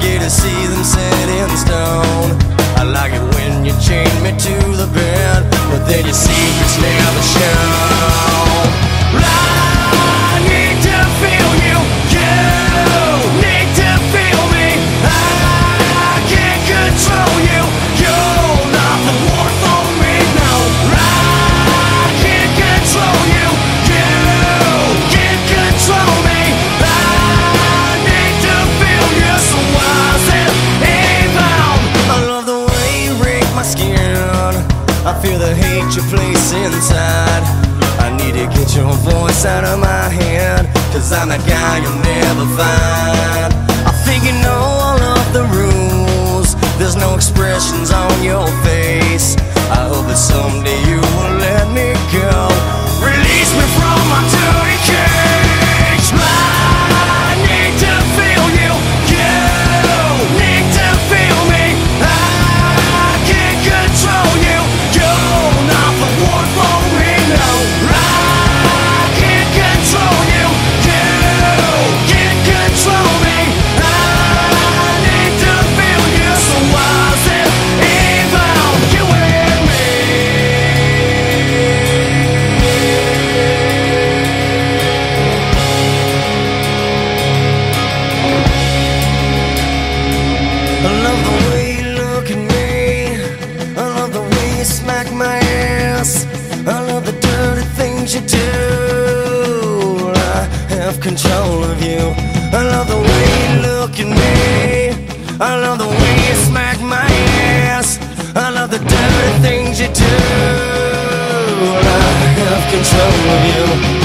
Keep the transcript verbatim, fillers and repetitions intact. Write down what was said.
scared to see them set in stone. I like it when you chain me to the bed, but then your secrets never show. I need to feel you, you need to feel me. I can't control you, you're not the one for me, no. I can't control you, you can't control me. I need to feel you, so why is it even? I love the way you rake my skin, I feel the hate you place inside. I need to get your voice out of my head, cause I'm that guy you'll never find. I think you know all of the rules, there's no expressions on your face. I hope that someday you will let me go, release me from my dirty cage. I need to feel you, you need to feel me. I can't control you, you're not the one for me, no. I can't control you, you can't control me. I need to feel you, so why is it even you and me? I love the way you look at me, I love the way you smack my ass, I love the dirty things you do. I have control of you. I love the way you look at me, I love the way you smack my ass, I love the dirty things you do. I have control of you.